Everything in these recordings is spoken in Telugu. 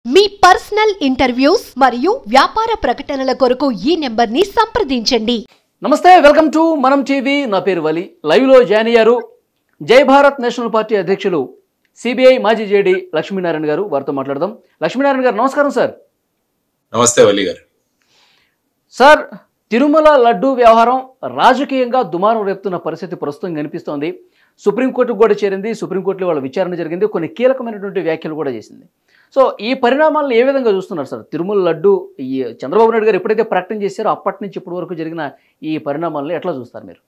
మీ పర్సనల్ ఇంటర్వ్యూస్ మరియు వ్యాపార ప్రకటనల కొరకు ఈ నెంబర్ని సంప్రదించండి. నమస్తే, వెల్కమ్ టు మనం టీవీ. నా పేరు వలి. లైవ్లో జాయిన్ అయ్యారు జై భారత్ నేషనల్ పార్టీ అధ్యక్షులు సిబిఐ మాజీ జేడీ లక్ష్మీనారాయణ గారు. వారితో మాట్లాడదాం. లక్ష్మీనారాయణ గారు నమస్కారం సార్. నమస్తే వలి గారు. సార్, తిరుమల లడ్డూ వ్యవహారం రాజకీయంగా దుమారం రేపుతున్న పరిస్థితి ప్రస్తుతం కనిపిస్తోంది. సుప్రీంకోర్టుకు కూడా చేరింది. సుప్రీంకోర్టులో వాళ్ళ విచారణ జరిగింది. కొన్ని కీలకమైనటువంటి వ్యాఖ్యలు కూడా చేసింది. సో ఈ పరిణామాలను ఏ విధంగా చూస్తున్నారు సార్? తిరుమల లడ్డు ఈ చంద్రబాబు నాయుడు గారు ఎప్పుడైతే ప్రకటన చేశారో అప్పటి నుంచి ఇప్పటి వరకు జరిగిన ఈ పరిణామాలను ఎట్లా చూస్తారు మీరు?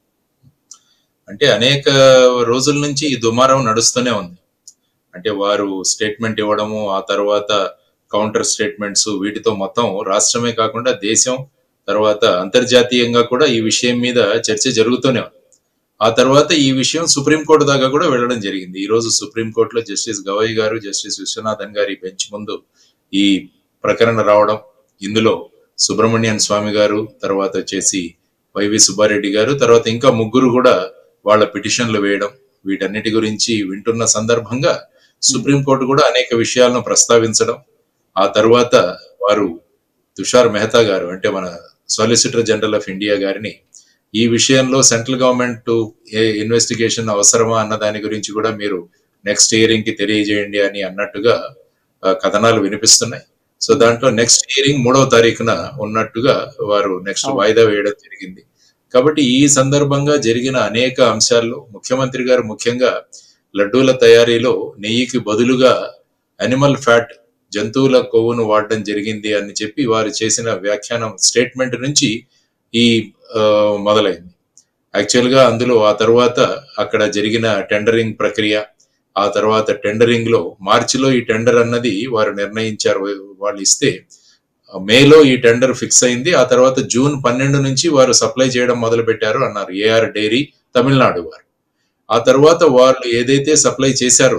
అంటే అనేక రోజుల నుంచి ఈ దుమారం నడుస్తూనే ఉంది. అంటే వారు స్టేట్మెంట్ ఇవ్వడము, ఆ తర్వాత కౌంటర్ స్టేట్మెంట్స్, వీటితో మొత్తం రాష్ట్రమే కాకుండా దేశం తర్వాత అంతర్జాతీయంగా కూడా ఈ విషయం మీద చర్చ జరుగుతూనే ఉంది. ఆ తర్వాత ఈ విషయం సుప్రీంకోర్టు దాకా కూడా వెళ్ళడం జరిగింది. ఈ రోజు సుప్రీంకోర్టులో జస్టిస్ గవై గారు, జస్టిస్ విశ్వనాథన్ గారి బెంచ్ ముందు ఈ ప్రకరణ రావడం, ఇందులో సుబ్రహ్మణ్యన్ స్వామి గారు, తర్వాత వచ్చేసి వైవి సుబ్బారెడ్డి గారు, తర్వాత ఇంకా ముగ్గురు కూడా వాళ్ళ పిటిషన్లు వేయడం, వీటన్నిటి గురించి వింటున్న సందర్భంగా సుప్రీంకోర్టు కూడా అనేక విషయాలను ప్రస్తావించడం, ఆ తర్వాత వారు తుషార్ మెహతా గారు అంటే మన సాలిసిటర్ జనరల్ ఆఫ్ ఇండియా గారిని ఈ విషయంలో సెంట్రల్ గవర్నమెంట్ ఇన్వెస్టిగేషన్ అవసరమా అన్న దాని గురించి కూడా మీరు నెక్స్ట్ హియరింగ్ కి తెలియజేయండి అని అన్నట్టుగా కథనాలు వినిపిస్తున్నాయి. సో దాంట్లో నెక్స్ట్ హియరింగ్ 3వ తారీఖున ఉన్నట్టుగా వారు నెక్స్ట్ వాయిదా వేయడం జరిగింది. కాబట్టి ఈ సందర్భంగా జరిగిన అనేక అంశాల్లో ముఖ్యమంత్రి గారు ముఖ్యంగా లడ్డూల తయారీలో నెయ్యికి బదులుగా అనిమల్ ఫ్యాట్, జంతువుల కొవ్వును వాడడం జరిగింది అని చెప్పి వారు చేసిన వ్యాఖ్యానం స్టేట్మెంట్ నుంచి ఈ మొదలైంది. యాక్చువల్గా అందులో ఆ తర్వాత అక్కడ జరిగిన టెండరింగ్ ప్రక్రియ, ఆ తర్వాత టెండరింగ్ లో మార్చిలో ఈ టెండర్ అన్నది వారు నిర్ణయించారు, వాళ్ళు ఇస్తే మేలో ఈ టెండర్ ఫిక్స్ అయింది. ఆ తర్వాత జూన్ 12 నుంచి వారు సప్లై చేయడం మొదలు పెట్టారు అన్నారు ఏఆర్ డైరీ తమిళనాడు వారు. ఆ తర్వాత వాళ్ళు ఏదైతే సప్లై చేశారో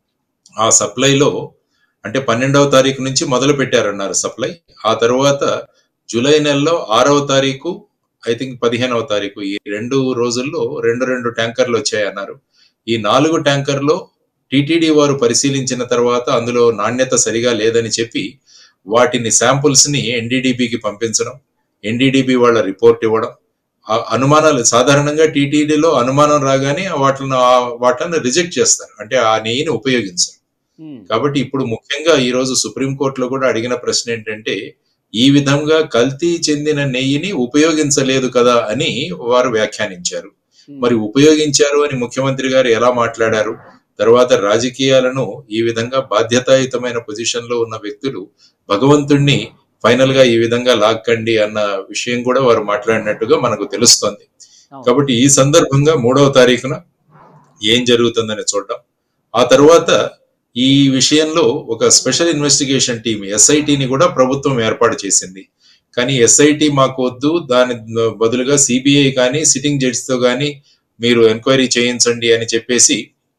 ఆ సప్లైలో అంటే 12వ తారీఖు నుంచి మొదలు పెట్టారన్నారు సప్లై. ఆ తర్వాత జూలై నెలలో 6వ తారీఖు, ఐ థింక్ 15వ తారీఖు, ఈ 2 రోజుల్లో 2 ట్యాంకర్లు వచ్చాయన్నారు. ఈ 4 ట్యాంకర్లో టిటిడి వారు పరిశీలించిన తర్వాత అందులో నాణ్యత సరిగా లేదని చెప్పి వాటిని శాంపుల్స్ ని ఎన్డీడీబీకి పంపించడం, ఎన్డీడీబీ వాళ్ళ రిపోర్ట్ ఇవ్వడం, అనుమానాలు సాధారణంగా టీటీడీలో అనుమానం రాగానే వాటిని రిజెక్ట్ చేస్తారు, అంటే ఆ నెయ్యిని ఉపయోగించరు. కాబట్టి ఇప్పుడు ముఖ్యంగా ఈ రోజు సుప్రీంకోర్టులో కూడా అడిగిన ప్రశ్న ఏంటంటే ఈ విధంగా కల్తీ చెందిన నెయ్యిని ఉపయోగించలేదు కదా అని వారు వ్యాఖ్యానించారు. మరి ఉపయోగించారు అని ముఖ్యమంత్రి గారు ఎలా మాట్లాడారు? తర్వాత రాజకీయాలను ఈ విధంగా బాధ్యతాయుతమైన పొజిషన్ లో ఉన్న వ్యక్తులు భగవంతుణ్ణి ఫైనల్ గా ఈ విధంగా లాక్కండి అన్న విషయం కూడా వారు మాట్లాడినట్టుగా మనకు తెలుస్తోంది. కాబట్టి ఈ సందర్భంగా 3వ తారీఖున ఏం జరుగుతుందని చూడడం, ఆ తర్వాత ఈ విషయంలో ఒక స్పెషల్ ఇన్వెస్టిగేషన్ టీమ్ ఎస్ఐటిని కూడా ప్రభుత్వం ఏర్పాటు చేసింది. కానీ ఎస్ఐటి మాకు వద్దు, దాని బదులుగా సిబిఐ కానీ సిట్టింగ్ జడ్జ్ తో కానీ మీరు ఎంక్వైరీ చేయించండి అని చెప్పేసి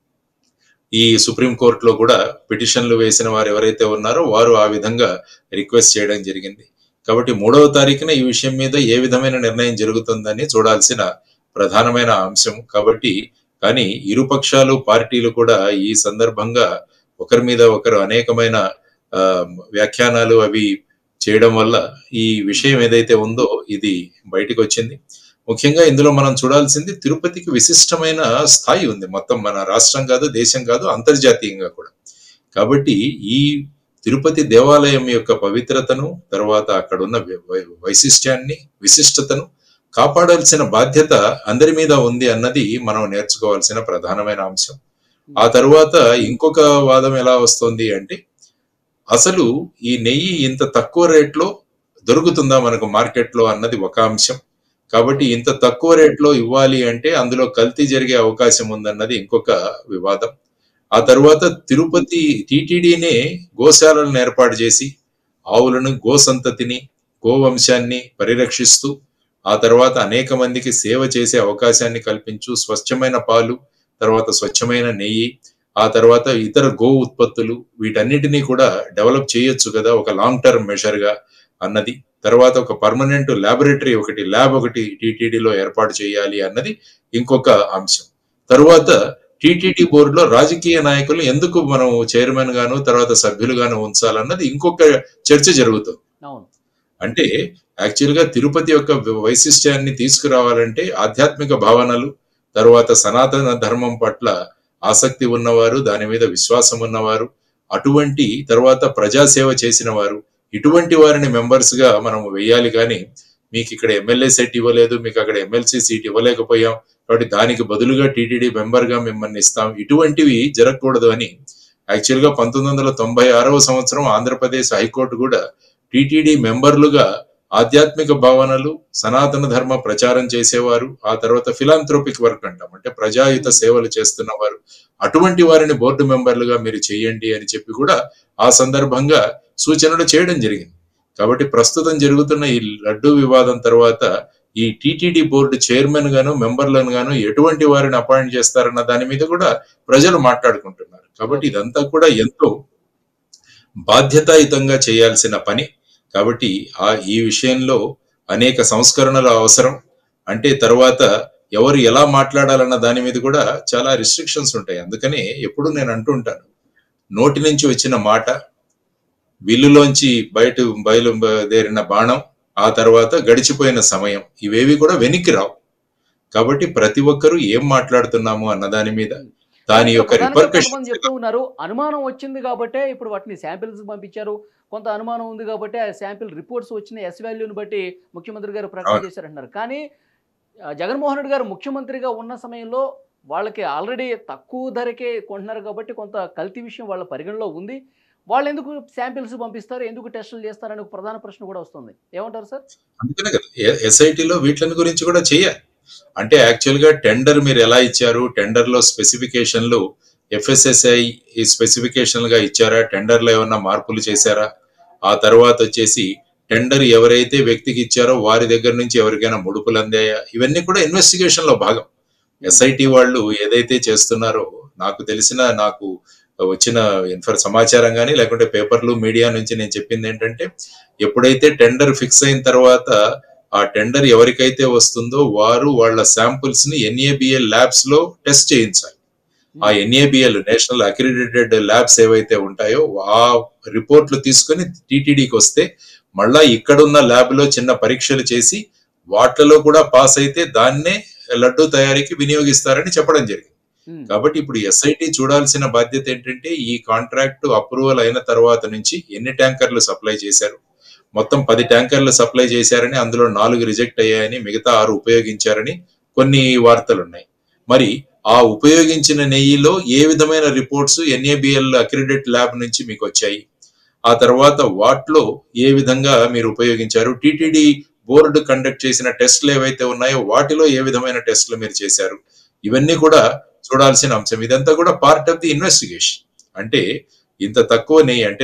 ఈ సుప్రీంకోర్టులో కూడా పిటిషన్లు వేసిన వారు ఎవరైతే ఉన్నారో వారు ఆ విధంగా రిక్వెస్ట్ చేయడం జరిగింది. కాబట్టి 3వ తారీఖున ఈ విషయం మీద ఏ విధమైన నిర్ణయం జరుగుతుందని చూడాల్సిన ప్రధానమైన అంశం. కాబట్టి కానీ ఇరుపక్షాలు పార్టీలు కూడా ఈ సందర్భంగా ఒకరి మీద ఒకరు అనేకమైన వ్యాఖ్యానాలు అవి చేయడం వల్ల ఈ విషయం ఏదైతే ఉందో ఇది బయటకు వచ్చింది. ముఖ్యంగా ఇందులో మనం చూడాల్సింది తిరుపతికి విశిష్టమైన స్థాయి ఉంది, మొత్తం మన రాష్ట్రం కాదు, దేశం కాదు, అంతర్జాతీయంగా కూడా. కాబట్టి ఈ తిరుపతి దేవాలయం యొక్క పవిత్రతను, తర్వాత అక్కడున్న వైశిష్ట్యాన్ని, విశిష్టతను కాపాడాల్సిన బాధ్యత అందరి మీద ఉంది అన్నది మనం నేర్చుకోవాల్సిన ప్రధానమైన అంశం. ఆ తర్వాత ఇంకొక వాదం ఎలా వస్తుంది అంటే అసలు ఈ నెయ్యి ఇంత తక్కువ రేట్లో దొరుకుతుందా మనకు మార్కెట్లో అన్నది ఒక అంశం. కాబట్టి ఇంత తక్కువ రేట్లో ఇవ్వాలి అంటే అందులో కల్తీ జరిగే అవకాశం ఉందన్నది ఇంకొక వివాదం. ఆ తర్వాత తిరుపతి టీటీడీనే గోశాలను ఏర్పాటు చేసి ఆవులను, గోసంతతిని, గోవంశాన్ని పరిరక్షిస్తూ ఆ తర్వాత అనేక మందికి సేవ చేసే అవకాశాన్ని కల్పించు, స్వచ్ఛమైన పాలు, తర్వాత స్వచ్ఛమైన నెయ్యి, ఆ తర్వాత ఇతర గో ఉత్పత్తులు, వీటన్నిటినీ కూడా డెవలప్ చేయొచ్చు కదా ఒక లాంగ్ టర్మ్ మెజర్ గా అన్నది. తర్వాత ఒక పర్మనెంట్ ల్యాబొరేటరీ ల్యాబ్ ఒకటి టీటీడీలో ఏర్పాటు చేయాలి అన్నది ఇంకొక అంశం. తర్వాత టీటీడీ బోర్డులో రాజకీయ నాయకులు ఎందుకు మనం చైర్మన్ గాను తర్వాత సభ్యులుగాను ఉంచాలన్నది ఇంకొక చర్చ జరుగుతుంది. అవును. అంటే యాక్చువల్ గా తిరుపతి యొక్క వైశిష్ట్యాన్ని తీసుకురావాలంటే ఆధ్యాత్మిక భావనలు, తర్వాత సనాతన ధర్మం పట్ల ఆసక్తి ఉన్నవారు, దాని మీద విశ్వాసం ఉన్నవారు, అటువంటి తర్వాత ప్రజాసేవ చేసిన వారు, ఇటువంటి వారిని మెంబర్స్ గా మనం వెయ్యాలి. కానీ మీకు ఇక్కడ ఎమ్మెల్యే సీట్ ఇవ్వలేదు, మీకు అక్కడ ఎమ్మెల్సీ సీట్ ఇవ్వలేకపోయాం, కాబట్టి దానికి బదులుగా టీటీడీ మెంబర్ గా మిమ్మల్ని ఇస్తాం, ఇటువంటివి జరగకూడదు అని యాక్చువల్ గా 1996వ సంవత్సరం ఆంధ్రప్రదేశ్ హైకోర్టు కూడా టీటీడీ మెంబర్లుగా ఆధ్యాత్మిక భావనలు, సనాతన ధర్మ ప్రచారం చేసేవారు, ఆ తర్వాత ఫిలాంథ్రోపిక్ వర్క్ అంటాం, అంటే ప్రజాయుత సేవలు చేస్తున్నవారు, అటువంటి వారిని బోర్డు మెంబర్లుగా మీరు చేయండి అని చెప్పి కూడా ఆ సందర్భంగా సూచనలు చేయడం జరిగింది. కాబట్టి ప్రస్తుతం జరుగుతున్న ఈ లడ్డూ వివాదం తర్వాత ఈ టీటీడీ బోర్డు చైర్మన్ గాను మెంబర్లను గాను ఎటువంటి వారిని అపాయింట్ చేస్తారన్న దాని మీద కూడా ప్రజలు మాట్లాడుకుంటున్నారు. కాబట్టి ఇదంతా కూడా ఎంతో బాధ్యతాయుతంగా చేయాల్సిన పని. కాబట్టి ఈ విషయంలో అనేక సంస్కరణలు అవసరం. అంటే తర్వాత ఎవరు ఎలా మాట్లాడాలన్న దాని మీద కూడా చాలా రిస్ట్రిక్షన్స్ ఉంటాయి. అందుకనే ఎప్పుడు నేను అంటుంటాను, నోటి నుంచి వచ్చిన మాట, విల్లులోంచి బయలుదేరిన బాణం, ఆ తర్వాత గడిచిపోయిన సమయం, ఇవేవి కూడా వెనక్కి రావు. కాబట్టి ప్రతి ఒక్కరూ ఏం మాట్లాడుతున్నాము అన్న దాని మీద దాని యొక్క రిపర్కషన్ చెప్తూ ఉన్నారు. అనుమానం వచ్చింది కాబట్టే ఇప్పుడు వాటిని శాంపిల్స్ పంపించారు. కొంత అనుమానం ఉంది కాబట్టి ఆ శాంపిల్ రిపోర్ట్స్ వచ్చిన ఎస్ వాల్యూని బట్టి ముఖ్యమంత్రి గారు ప్రకటన చేశారంటున్నారు. కానీ జగన్మోహన్ రెడ్డి గారు ముఖ్యమంత్రిగా ఉన్న సమయంలో వాళ్ళకి ఆల్రెడీ తక్కువ ధరకే కొంటున్నారు కాబట్టి కొంత కల్తీ విషయం వాళ్ళ పరిగణలో ఉంది. వాళ్ళు ఎందుకు శాంపిల్స్ పంపిస్తారు, ఎందుకు టెస్టులు చేస్తారని ఒక ప్రధాన ప్రశ్న కూడా వస్తుంది. ఏమంటారు సార్? అందుకనే కదా ఎస్ఐటీలో వీటిని గురించి కూడా చేయాలి. అంటే యాక్చువల్ గా టెండర్ మీరు ఎలా ఇచ్చారు, టెండర్ లో స్పెసిఫికేషన్లు ఎఫ్ఎస్ఎస్ఐ ఈ స్పెసిఫికేషన్ గా ఇచ్చారా, టెండర్ లో ఏమన్నా మార్పులు చేశారా, ఆ తర్వాత వచ్చేసి టెండర్ ఎవరైతే వ్యక్తికి ఇచ్చారో వారి దగ్గర నుంచి ఎవరికైనా ముడుపులు అందాయా, ఇవన్నీ కూడా ఇన్వెస్టిగేషన్ లో భాగం. ఎస్ఐటి వాళ్ళు ఏదైతే చేస్తున్నారో నాకు వచ్చిన సమాచారం కానీ లేకుంటే పేపర్లు మీడియా నుంచి నేను చెప్పింది ఏంటంటే, ఎప్పుడైతే టెండర్ ఫిక్స్ అయిన తర్వాత ఆ టెండర్ ఎవరికైతే వస్తుందో వారు వాళ్ళ శాంపుల్స్ ని ఎన్ఏబిఎల్ ల్యాబ్స్ లో టెస్ట్ చేయించాలి. ఆ ఎన్ఏబిఎల్ నేషనల్ అక్రిడిటెడ్ ల్యాబ్స్ ఏవైతే ఉంటాయో ఆ రిపోర్ట్లు తీసుకుని టీటీడీకి వస్తే మళ్ళా ఇక్కడున్న ల్యాబ్ లో చిన్న పరీక్షలు చేసి వాటిలో కూడా పాస్ అయితే దాన్నే లడ్డు తయారీకి వినియోగిస్తారని చెప్పడం జరిగింది. కాబట్టి ఇప్పుడు ఎస్ఐటి చూడాల్సిన బాధ్యత ఏంటంటే, ఈ కాంట్రాక్ట్ అప్రూవల్ అయిన తర్వాత నుంచి ఎన్ని ట్యాంకర్లు సప్లై చేశారు, మొత్తం 10 ట్యాంకర్లు సప్లై చేశారని, అందులో 4 రిజెక్ట్ అయ్యాయని, మిగతా 6 ఉపయోగించారని కొన్ని వార్తలు ఉన్నాయి. మరి ఆ ఉపయోగించిన నెయ్యిలో ఏ విధమైన రిపోర్ట్స్ ఎన్ఏబిఎల్ అక్రిడిట్ ల్యాబ్ నుంచి మీకు వచ్చాయి, ఆ తర్వాత వాటిలో ఏ విధంగా మీరు ఉపయోగించారు, టీటీడీ బోర్డు కండక్ట్ చేసిన టెస్టులు ఏవైతే ఉన్నాయో వాటిలో ఏ విధమైన టెస్టులు మీరు చేశారు, ఇవన్నీ కూడా చూడాల్సిన అంశం. ఇదంతా కూడా పార్ట్ ఆఫ్ ది ఇన్వెస్టిగేషన్. అంటే ఇంత తక్కువ నెయ్యి అంటే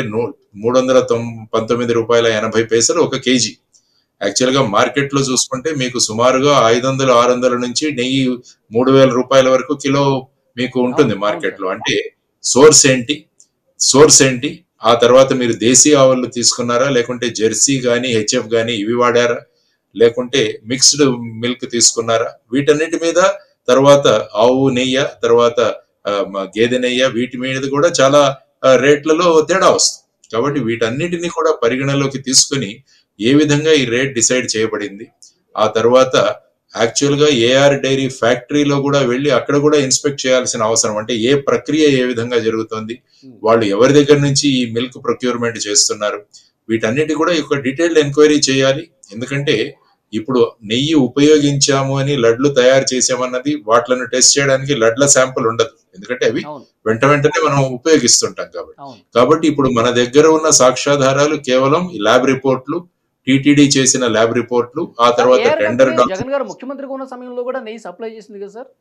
319 రూపాయల 80 పైసలు ఒక కేజీ. యాక్చువల్ గా మార్కెట్ లో చూసుకుంటే మీకు సుమారుగా 500-600 నుంచి నెయ్యి 3000 రూపాయల వరకు కిలో మీకు ఉంటుంది మార్కెట్ లో. అంటే సోర్స్ ఏంటి, ఆ తర్వాత మీరు దేశీ ఆవులు తీసుకున్నారా, లేకుంటే జెర్సీ గానీ హెచ్ఎఫ్ గానీ ఇవి వాడారా, లేకుంటే మిక్స్డ్ మిల్క్ తీసుకున్నారా, వీటన్నిటి మీద, తర్వాత ఆవు నెయ్య, తర్వాత గేదె నెయ్య, వీటి మీద కూడా చాలా రేట్లలో తేడా వస్తుంది. కాబట్టి వీటన్నిటిని కూడా పరిగణలోకి తీసుకుని ఏ విధంగా ఈ రేట్ డిసైడ్ చేయబడింది, ఆ తర్వాత యాక్చువల్ గా ఏఆర్ డైరీ ఫ్యాక్టరీలో కూడా వెళ్ళి అక్కడ కూడా ఇన్స్పెక్ట్ చేయాల్సిన అవసరం. అంటే ఏ ప్రక్రియ ఏ విధంగా జరుగుతుంది, వాళ్ళు ఎవరి దగ్గర నుంచి ఈ మిల్క్ ప్రొక్యూర్మెంట్ చేస్తున్నారు, వీటన్నిటి కూడా ఒక డీటెయిల్డ్ ఎంక్వైరీ చేయాలి. ఎందుకంటే ఇప్పుడు నెయ్యి ఉపయోగించాము అని లడ్లు తయారు చేసామన్నది వాటిలను టెస్ట్ చేయడానికి లడ్ల శాంపుల్ ఉండదు, ఎందుకంటే అవి వెంటనే మనం ఉపయోగిస్తుంటాం కాబట్టి ఇప్పుడు మన దగ్గర ఉన్న సాక్ష్యాధారాలు కేవలం ల్యాబ్ రిపోర్ట్లు, టీటీడీ చేసిన ల్యాబ్ రిపోర్ట్లు, ఆ తర్వాత టెండర్. జగన్ గారు ముఖ్యమంత్రిగా ఉన్న సమయంలో కూడా నెయ్యి సప్లై చేసింది కదా సార్?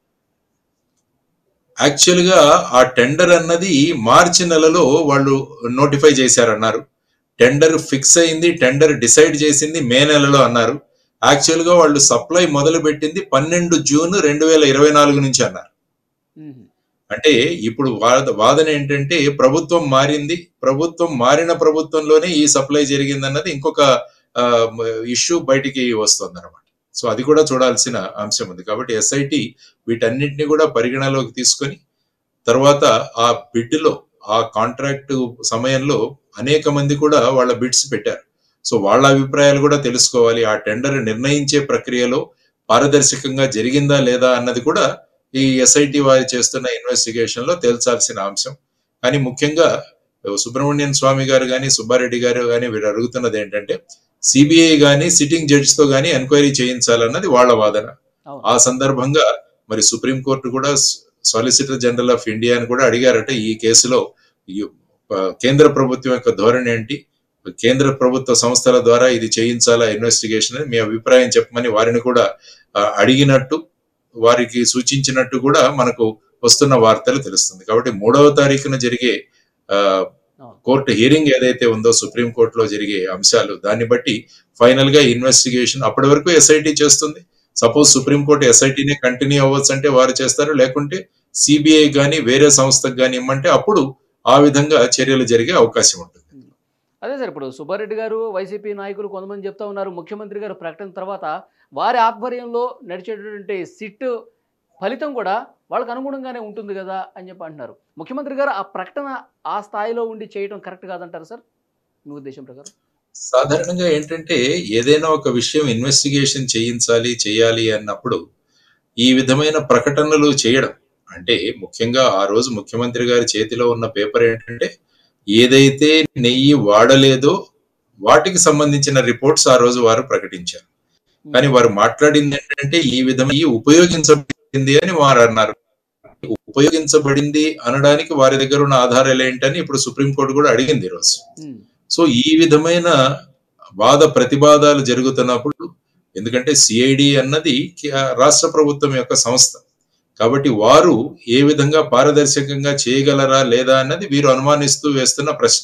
యాక్చువల్ గా ఆ టెండర్ అన్నది మార్చి నెలలో వాళ్ళు నోటిఫై చేశారన్నారు. టెండర్ ఫిక్స్ అయింది, టెండర్ డిసైడ్ చేసింది మే నెలలో అన్నారు. యాక్చువల్ గా వాళ్ళు సప్లై మొదలు పెట్టింది 12 జూన్ 2024 నుంచి అన్నారు. అంటే ఇప్పుడు వాదన ఏంటంటే ప్రభుత్వం మారింది, మారిన ప్రభుత్వంలోనే ఈ సప్లై జరిగిందన్నది ఇంకొక ఇష్యూ బయటికి వస్తుంది అనమాట. సో అది కూడా చూడాల్సిన అంశం ఉంది. కాబట్టి ఎస్ఐటి వీటన్నిటిని కూడా పరిగణలోకి తీసుకొని తర్వాత ఆ బిడ్లో ఆ కాంట్రాక్ట్ సమయంలో అనేక మంది కూడా వాళ్ళ బిడ్స్ పెట్టారు. సో వాళ్ళ అభిప్రాయాలు కూడా తెలుసుకోవాలి. ఆ టెండర్ నిర్ణయించే ప్రక్రియలో పారదర్శకంగా జరిగిందా లేదా అన్నది కూడా ఈ ఎస్ఐటి వారు చేస్తున్న ఇన్వెస్టిగేషన్ లో తేల్చాల్సిన అంశం. కానీ ముఖ్యంగా సుబ్రహ్మణ్యన్ స్వామి గారు కానీ సుబ్బారెడ్డి గారు కానీ వీరు అడుగుతున్నది ఏంటంటే సిబిఐ గాని సిట్టింగ్ జడ్జ్ తో గాని ఎంక్వైరీ చేయించాలన్నది వాళ్ళ వాదన. ఆ సందర్భంగా మరి సుప్రీంకోర్టు కూడా సాలిసిటర్ జనరల్ ఆఫ్ ఇండియాని కూడా అడిగారట ఈ కేసులో కేంద్ర ప్రభుత్వం యొక్క ధోరణి ఏంటి, కేంద్ర ప్రభుత్వ సంస్థల ద్వారా ఇది చేయించాలా ఇన్వెస్టిగేషన్ అని మీ అభిప్రాయం చెప్పమని వారిని కూడా అడిగినట్టు వారికి సూచించినట్టు కూడా మనకు వస్తున్న వార్తలు తెలుస్తుంది. కాబట్టి 3వ తారీఖున జరిగే కోర్టు హియరింగ్ ఏదైతే ఉందో సుప్రీం కోర్టులో జరిగే అంశాలు దాన్ని బట్టి ఫైనల్ గా ఇన్వెస్టిగేషన్ అప్పటి వరకు ఎస్ఐటి చేస్తుంది. సపోజ్ సుప్రీంకోర్టు ఎస్ఐటిని కంటిన్యూ అవ్వచ్చు అంటే వారు చేస్తారు, లేకుంటే సిబిఐ గాని వేరే సంస్థకు గాని ఇమ్మంటే అప్పుడు ఆ విధంగా చర్యలు జరిగే అవకాశం ఉంటుంది. అదే సార్, ఇప్పుడు సుబ్బారెడ్డి గారు వైసీపీ నాయకులు కొంతమంది చెప్తా ఉన్నారు, ముఖ్యమంత్రి గారు ప్రకటన తర్వాత వారి ఆధ్వర్యంలో నడిచేటటువంటి సిట్ ఫలితం కూడా వాళ్ళకు అనుగుణంగానే ఉంటుంది కదా అని చెప్పి అంటున్నారు. ముఖ్యమంత్రి గారు ఆ ప్రకటన ఆ స్థాయిలో ఉండి చేయడం కరెక్ట్ కాదంటారు సార్ మీ ఉద్దేశం ప్రకారం? సాధారణంగా ఏంటంటే ఏదైనా ఒక విషయం ఇన్వెస్టిగేషన్ చేయాలి అన్నప్పుడు ఈ విధమైన ప్రకటనలు చేయడం అంటే ముఖ్యంగా ఆ రోజు ముఖ్యమంత్రి గారి చేతిలో ఉన్న పేపర్ ఏంటంటే ఏదైతే నెయ్యి వాడలేదో వాటికి సంబంధించిన రిపోర్ట్స్ ఆ రోజు వారు ప్రకటించారు. కానీ వారు మాట్లాడింది ఏంటంటే ఈ విధంగా ఉపయోగించబడింది అని వారు అన్నారు. ఉపయోగించబడింది అనడానికి వారి దగ్గర ఉన్న ఆధారాలు ఏంటని ఇప్పుడు సుప్రీంకోర్టు కూడా అడిగింది ఈరోజు. సో ఈ విధమైన వాద ప్రతివాదాలు జరుగుతున్నప్పుడు, ఎందుకంటే సిఐడి అన్నది రాష్ట్ర ప్రభుత్వం యొక్క సంస్థ కాబట్టి వారు ఏ విధంగా పారదర్శకంగా చేయగలరా లేదా అన్నది వీరు అనుమానిస్తూ వేస్తున్న ప్రశ్న.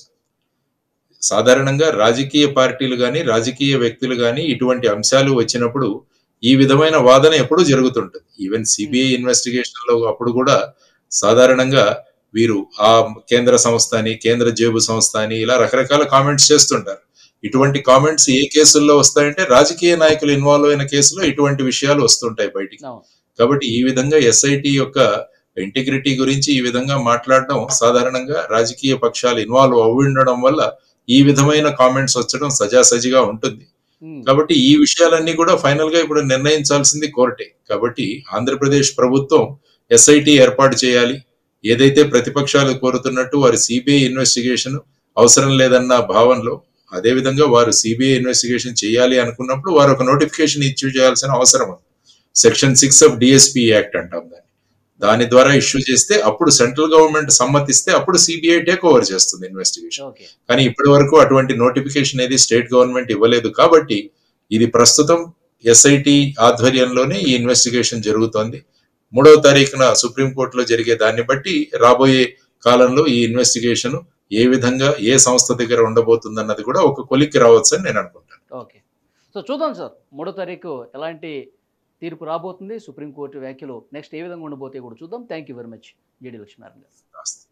సాధారణంగా రాజకీయ పార్టీలు కానీ రాజకీయ వ్యక్తులు కానీ ఇటువంటి అంశాలు వచ్చినప్పుడు ఈ విధమైన వాదన ఎప్పుడూ జరుగుతుంటుంది. ఈవెన్ సిబిఐ ఇన్వెస్టిగేషన్ లో అప్పుడు కూడా సాధారణంగా వీరు ఆ కేంద్ర సంస్థ అని కేంద్ర జేబు సంస్థ అని ఇలా రకరకాల కామెంట్స్ చేస్తుంటారు. ఇటువంటి కామెంట్స్ ఏ కేసుల్లో వస్తాయంటే రాజకీయ నాయకులు ఇన్వాల్వ్ అయిన కేసులో ఇటువంటి విషయాలు వస్తుంటాయి బయటికి. కాబట్టి ఈ విధంగా ఎస్ఐటి యొక్క ఇంటిగ్రిటీ గురించి ఈ విధంగా మాట్లాడడం సాధారణంగా రాజకీయ పక్షాలు ఇన్వాల్వ్ అవ్వి ఉండడం వల్ల ఈ విధమైన కామెంట్స్ వచ్చడం సజాసజిగా ఉంటుంది. కాబట్టి ఈ విషయాలన్నీ కూడా ఫైనల్ గా ఇప్పుడు నిర్ణయించాల్సింది కోర్టే. కాబట్టి ఆంధ్రప్రదేశ్ ప్రభుత్వం ఎస్ఐటి ఏర్పాటు చేయాలి, ఏదైతే ప్రతిపక్షాలు కోరుతున్నట్టు వారి సిబిఐ ఇన్వెస్టిగేషన్ అవసరం లేదన్న భావనలో అదే విధంగా వారు సిబిఐ ఇన్వెస్టిగేషన్ చేయాలి అనుకున్నప్పుడు వారు ఒక నోటిఫికేషన్ ఇష్యూ చేయాల్సిన అవసరం ఉంది. సెక్షన్ 6 ఆఫ్ డిఎస్పీ యాక్ట్ అంటాం దాని ద్వారా ఇష్యూ చేస్తే అప్పుడు సెంట్రల్ గవర్నమెంట్ సమ్మతిస్తే అప్పుడు సిబిఐ టేక్ ఓవర్ చేస్తుంది ఇన్వెస్టిగేషన్. కానీ ఇప్పటి వరకు అటువంటి నోటిఫికేషన్ ఏది స్టేట్ గవర్నమెంట్ ఇవ్వలేదు. కాబట్టి ఇది ప్రస్తుతం ఎస్ఐటి ఆధ్వర్యంలోనే ఈ ఇన్వెస్టిగేషన్ జరుగుతోంది. 3వ తారీఖున సుప్రీంకోర్టులో జరిగే దాన్ని బట్టి రాబోయే కాలంలో ఈ ఇన్వెస్టిగేషన్ ఏ విధంగా ఏ సంస్థ దగ్గర ఉండబోతుందన్నది కూడా ఒక కొలిక్కి రావచ్చు అని నేను అనుకుంటాను. ఓకే, సో చూద్దాం సార్ 3వ తారీఖు ఎలాంటి తీర్పు రాబోతుంది, సుప్రీంకోర్టు వ్యాఖ్యలు నెక్స్ట్ ఏ విధంగా ఉండబోతే కూడా చూద్దాం. Thank you very much JD Lakshminarayana గారు.